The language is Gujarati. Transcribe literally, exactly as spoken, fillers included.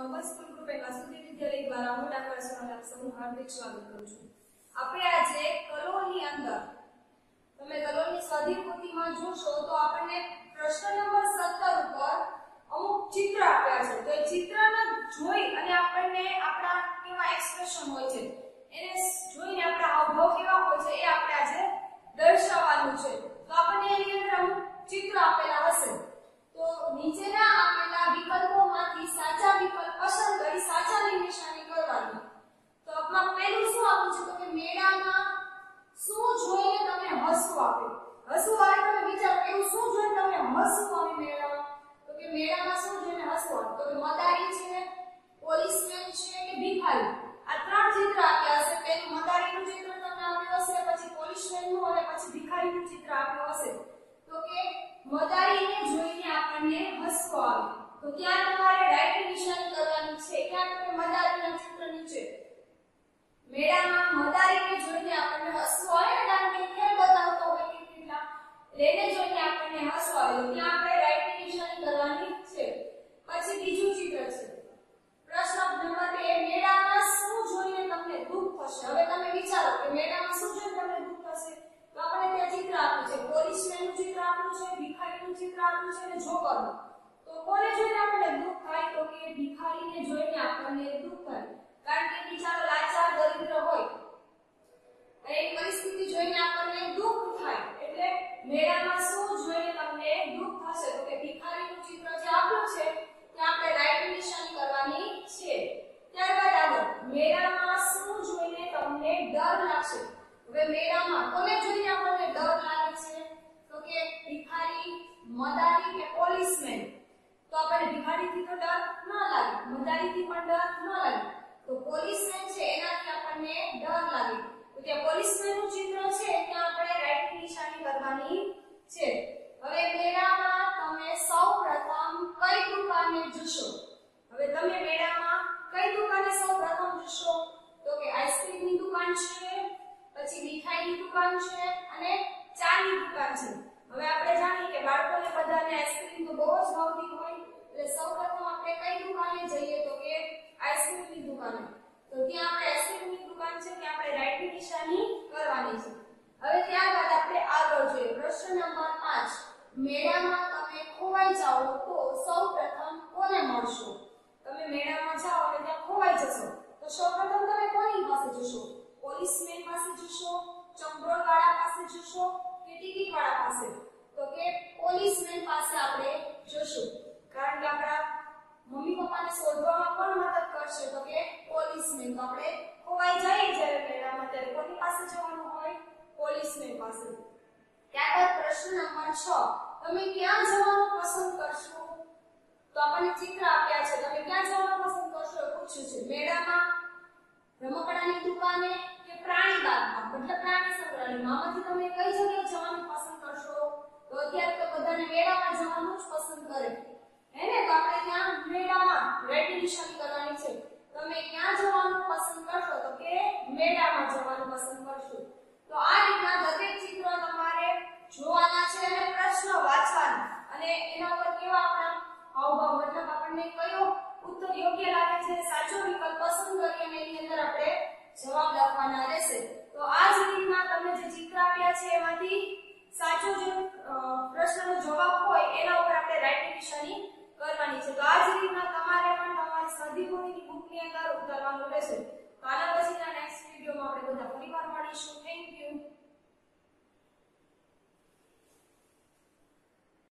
Nobel school group and Vasudev Vidyalaya દ્વારા હું ડાક્ટર સોનલ આપ સૌનું હાર્દિક સ્વાગત કરું છું. આપણે આજે કલોની અંદર તમે કલોની સ્વાધ્યાય જોશો તો આપણને પ્રશ્ન નંબર સત્તર ઉપર અમુક ચિત્ર આપ્યા છે. તો એ ચિત્રને જોઈ અને આપણને આપણા કેવા એક્સપ્રેશન હોય છે એને જોઈને આપણા હાવભાવ કેવા હોય છે એ આપણે આજે દર્શાવવાનું છે. તો આપણને એની અંદર અમુક ચિત્ર આપેલા હશે. તો નીચેના આપેલા વિકલ્પોમાંથી સાચા વિકલ્પ પસંદ કરી સાચાની નિશાની કરવાની. તો આપમાં પહેલું શું આપ્યું છે તો કે મેળામાં શું જોઈને તમે હસવું આવે. હસવું આવે તમે વિચારો એવું શું જોઈને તમે હસવું આવે મેળામાં. તો કે મેળામાં શું જોઈને હસવું આવે તો કે મદારી છે, પોલીસમેન છે કે ભિખારી. આ ત્રણ ચિત્ર આપ્યા હશે. પહેલું મદારીનું ચિત્ર તમને આપ્યું હશે, પછી પોલીસમેનનું અને પછી ભિખારીનું ચિત્ર આપ્યું હશે. તો કે મદારીને જોઈને આપણને હસવું આવે. તો ત્યાં તમારે રાઈટ નિશાની કરવાની છે. ક્યાં તમે મદારીના ચિત્ર નીચે મેળામાં મદારીને જોઈને આપણને હસવું આવે ને કારણ કે ખેલ બતાવતો હોય કે કેટલા એને જોઈને આપણને હસવું આવે. તો ત્યાં આપણે રાઈટ નિશાની કરવાની છે. પછી બીજું ચિત્ર છે પ્રશ્ન નંબર બે મેળામાં શું જોઈને તમને દુઃખ થશે. હવે તમે વિચારો કે મેળામાં શું જોઈને તમને દુઃખ થશે. તો આપણે ત્યાં ચિત્ર આપ્યું છે, પોલીસમેનનું ચિત્ર આપ્યું છે, ભિખારીનું ચિત્ર આપ્યું છે અને જોકરનું. તો કોને જોઈને આપણને દુઃખ થાય તો કે ભિખારીને જોઈને આપણને દુઃખ થાય. કારણ કે બિચારો લાચાર દરિદ્ર હોય અને એ પરિસ્થિતિ જોઈને આપણને દુઃખ થાય. એટલે મેળામાં શું જોઈને તમને દુઃખ થશે તો કે ભિખારીનું ચિત્ર જે આપ્યું છે ત્યાં આપણે રાઈટ નિશાની કરવાની છે. ત્યારબાદ આગળ મેળામાં શું જોઈને તમને ડર લાગશે. હવે મેળામાં કોને જોઈને આપણને ડર લાગે છે તો કે ભિખારી, મદારી કે પોલીસમેન. તો આપણને ભિખારીથી તો ડર ન લાગે, મદારીથી પણ ડર ન લાગે. તો પોલીસમેન છે એનાથી આપણને ડર લાગે. તો ત્યાં પોલીસમેનનું ચિત્ર છે ત્યાં આપણે રાઈટ નિશાની કરવાની છે. હવે મેળામાં તમે સૌપ્રથમ કઈ દુકાને જશો. હવે તમે મેળામાં કઈ દુકાને સૌપ્રથમ જશો તો કે આઈસ્ક્રીમની દુકાન છે, પછી મીઠાઈની દુકાન છે અને ચાની દુકાન છે. હવે આપણે જાણીએ કે બાળકોને બધાને આઈસ્ક્રીમ તો બહુ જ ભાવતી હોય એટલે સૌપ્રથમ આપણે કઈ દુકાને જઈએ તો કે આઈસ્ક્રીમની દુકાને. તો ત્યાં આપણે આઈસ્ક્રીમની દુકાન છે ત્યાં આપણે રાઈટ નિશાની કરવાની છે. હવે ત્યારબાદ આપણે આગળ જોઈએ પ્રશ્ન નંબર પાંચ મેળામાં તમે ખોવાઈ જાઓ તો સૌપ્રથમ કોને મળશો. તમે મેળામાં જાઓ અને ત્યાં ખોવાઈ જશો તો સૌપ્રથમ તમે કોની પાસે જશો. પોલીસમેન પાસે જશો, ચંડોળ વાળા પાસે જશો કે ટિકિટ વાળા પાસે. તો કે પોલીસમેન પાસે આપણે જશું. કારણ કે આપણા મમ્મી પપ્પાને શોધવામાં કોણ મદદ કરશે તો કે પોલીસમેન. તો આપણે ખોવાઈ જઈએ જ્યારે મેળામાં ત્યારે કોની પાસે જવાનું હોય પોલીસમેન પાસે. ત્યારબાદ પ્રશ્ન નંબર છ તમે ક્યાં જવાનું પસંદ કરશો. તો આપણને ચિત્ર આપ્યા છે તમે ક્યાં જવાનું પસંદ કરશો એ પૂછ્યું છે. મેળામાં, રમકડાની દુકાને કે પ્રાણી બાગમાં મતલબ પ્રાણી સંગ્રહાલયમાં. આમાંથી તમે કઈ જગ્યાએ જવાનું પસંદ કરશો. તો અત્યારે તો બધાને મેળામાં જવાનું જ પસંદ કરે હે ને. તો આપણે ત્યાં મેળામાં રાઈટ નિશાની કરવાની છે. તમે ક્યાં જવાનું પસંદ કરશો તો કે મેળામાં જવાનું પસંદ કરશો. તો આ રીતના દરેક ચિત્ર તમારે જોવાના છે અને પ્રશ્ન વાંચવાના અને એના ઉપર કેવા આપણા હાવભાવ મતલબ આપણને કયો ઉત્તર યોગ્ય લાગે છે સાચો વિકલ્પ પસંદ કરી અને એની અંદર આપણે જવાબ લખવાના રહેશે. તો આ જ રીતના તમને જે ચિત્ર આપ્યા છે એમાંથી સાચો જે પ્રશ્નનો જવાબ હોય એના ઉપર આપણે રાઈટ નિશાની કરવાની છે. તો આ જ રીતના તમારે પણ તમારી સ્વાધ્યાયની બુકની અંદર ઉતારવાનું રહેશે. તો આના પછીના નેક્સ્ટ વિડિયોમાં આપણે બધા ફરીવાર મળીશું.